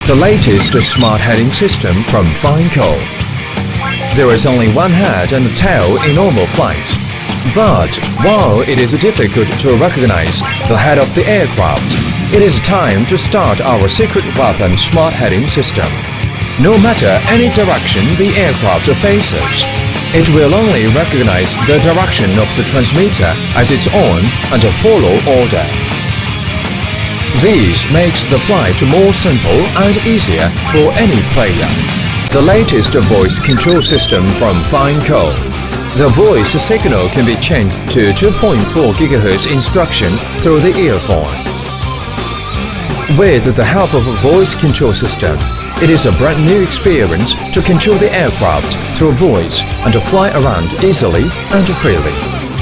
the latest smart heading system from Fineco. There is only one head and tail in normal flight. But while it is difficult to recognize the head of the aircraft, it is time to start our secret weapon smart heading system. No matter any direction the aircraft faces, it will only recognize the direction of the transmitter as its own and follow order. This makes the flight more simple and easier for any player. The latest voice control system from Fineco. The voice signal can be changed to 2.4 GHz instruction through the earphone. With the help of a voice control system, it is a brand new experience to control the aircraft through voice and to fly around easily and freely.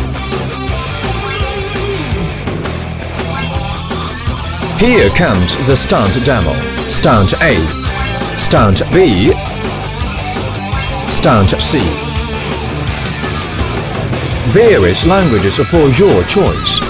Here comes the stunt demo. Stunt A, Stunt B, Stunt C. Various languages for your choice.